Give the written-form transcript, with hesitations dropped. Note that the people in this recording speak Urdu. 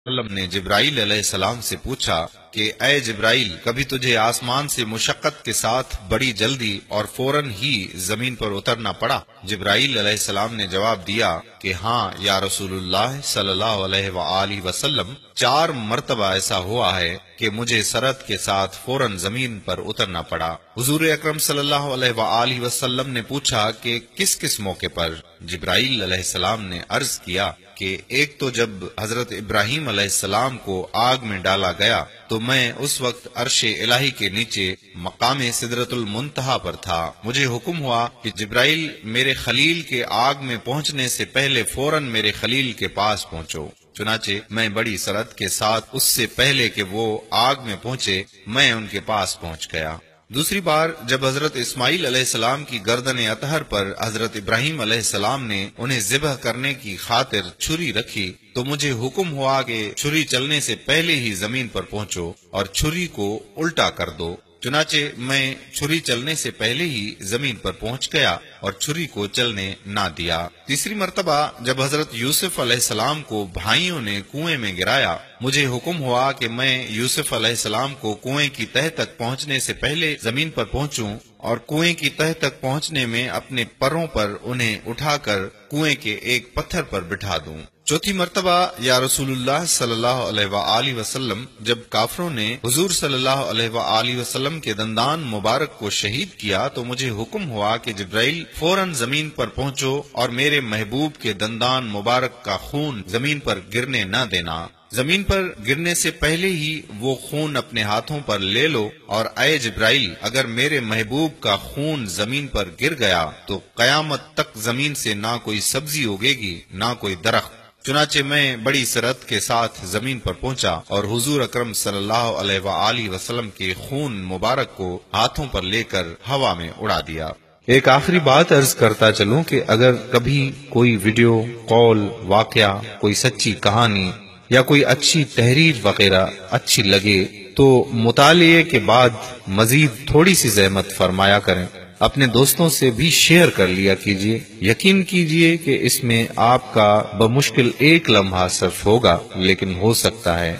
وسلم نے جبرائیل علیہ السلام سے پوچھا کہ اے جبرائیل، کبھی تجھے آسمان سے مشقت کے ساتھ بڑی جلدی اور فوراً ہی زمین پر اترنا پڑا؟ جبرائیل علیہ السلام نے جواب دیا کہ ہاں یا رسول اللہ صلی اللہ علیہ وآلہ وسلم، 4 مرتبہ ایسا ہوا ہے کہ مجھے سرعت کے ساتھ فوراً زمین پر اترنا پڑا۔ حضور اکرم صلی اللہ علیہ وآلہ وسلم نے پوچھا کہ کس کس موقع پر؟ جبرائیل علیہ السلام نے عرض کیا کہ ایک تو جب حضرت ابراہیم علیہ السلام کو آگ میں ڈالا گیا تو میں اس وقت عرش الہی کے نیچے مقام سدرۃ المنتہا پر تھا۔ مجھے حکم ہوا کہ جبرائیل، میرے خلیل کے آگ میں پہنچنے سے پہلے فوراً میرے خلیل کے پاس پہنچو۔ چنانچہ میں بڑی سرعت کے ساتھ اس سے پہلے کہ وہ آگ میں پہنچے میں ان کے پاس پہنچ گیا۔ دوسری بار جب حضرت اسماعیل علیہ السلام کی گردن اطہر پر حضرت ابراہیم علیہ السلام نے انہیں ذبح کرنے کی خاطر چھری رکھی تو مجھے حکم ہوا کہ چھری چلنے سے پہلے ہی زمین پر پہنچو اور چھری کو الٹا کر دو۔ چنانچہ میں چھری چلنے سے پہلے ہی زمین پر پہنچ گیا اور چھری کو چلنے نہ دیا۔ تیسری مرتبہ جب حضرت یوسف علیہ السلام کو بھائیوں نے کنویں میں گرایا، مجھے حکم ہوا کہ میں یوسف علیہ السلام کو کنویں کی تہہ تک پہنچنے سے پہلے زمین پر پہنچوں اور کنویں کی تہہ تک پہنچنے میں اپنے پروں پر انہیں اٹھا کر کنویں کے ایک پتھر پر بٹھا دوں۔ چوتھی مرتبہ یا رسول اللہ صلی اللہ علیہ وآلہ وسلم، جب کافروں نے حضور صلی اللہ علیہ وآلہ وسلم کے دندان مبارک کو شہید کیا تو مجھے حکم ہوا کہ جبرائیل فوراً زمین پر پہنچو اور میرے محبوب کے دندان مبارک کا خون زمین پر گرنے نہ دینا۔ زمین پر گرنے سے پہلے ہی وہ خون اپنے ہاتھوں پر لے لو، اور اے جبرائیل، اگر میرے محبوب کا خون زمین پر گر گیا تو قیامت تک زمین سے نہ کوئی سبزی اگے گی نہ کوئی درخت۔ چنانچہ میں بڑی سرعت کے ساتھ زمین پر پہنچا اور حضور اکرم صلی اللہ علیہ وآلہ وسلم کے خون مبارک کو ہاتھوں پر لے کر ہوا میں اڑا دیا۔ ایک آخری بات عرض کرتا چلوں کہ اگر کبھی کوئی ویڈیو، قول، واقعہ، کوئی سچی کہانی یا کوئی اچھی تحریر وغیرہ اچھی لگے تو مطالعے کے بعد مزید تھوڑی سی زحمت فرمایا کریں، اپنے دوستوں سے بھی شیئر کر لیا کیجیے۔ یقین کیجیے کہ اس میں آپ کا بمشکل 1 لمحہ صرف ہوگا، لیکن ہو سکتا ہے